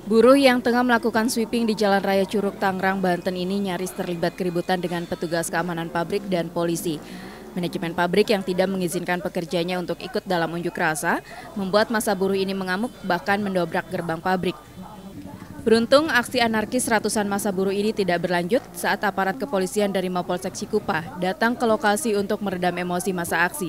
Buruh yang tengah melakukan sweeping di Jalan Raya Curug, Tangerang, Banten ini nyaris terlibat keributan dengan petugas keamanan pabrik dan polisi. Manajemen pabrik yang tidak mengizinkan pekerjanya untuk ikut dalam unjuk rasa membuat massa buruh ini mengamuk bahkan mendobrak gerbang pabrik. Beruntung aksi anarkis ratusan massa buruh ini tidak berlanjut saat aparat kepolisian dari Mapolsek Cikupa datang ke lokasi untuk meredam emosi massa aksi.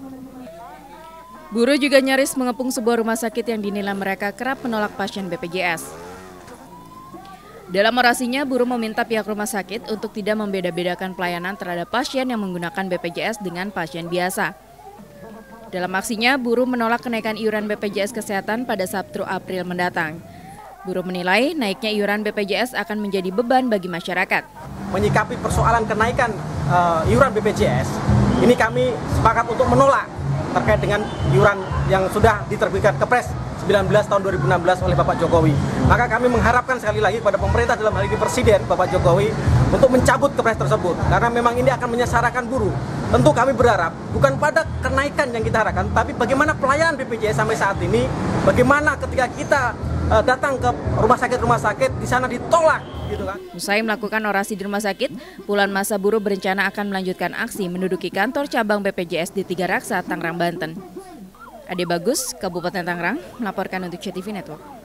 Buruh juga nyaris mengepung sebuah rumah sakit yang dinilai mereka kerap menolak pasien BPJS. Dalam orasinya, buruh meminta pihak rumah sakit untuk tidak membeda-bedakan pelayanan terhadap pasien yang menggunakan BPJS dengan pasien biasa. Dalam aksinya, buruh menolak kenaikan iuran BPJS Kesehatan pada Sabtu April mendatang. Buruh menilai naiknya iuran BPJS akan menjadi beban bagi masyarakat. Menyikapi persoalan kenaikan iuran BPJS, ini kami sepakat untuk menolak terkait dengan iuran yang sudah diterbitkan Kepres 19 tahun 2016 oleh Bapak Jokowi. Maka kami mengharapkan sekali lagi kepada pemerintah, dalam hal ini Presiden Bapak Jokowi, untuk mencabut Kepres tersebut. Karena memang ini akan menyengsarakan buruh. Tentu kami berharap bukan pada kenaikan yang kita harapkan, tapi bagaimana pelayanan BPJS sampai saat ini, bagaimana ketika kita datang ke rumah sakit di sana ditolak gitu kan. Usai melakukan orasi di rumah sakit, puluhan massa buruh berencana akan melanjutkan aksi menduduki kantor cabang BPJS di Tiga Raksa, Tangerang, Banten. Ade Bagus, Kabupaten Tangerang, melaporkan untuk CTV Network.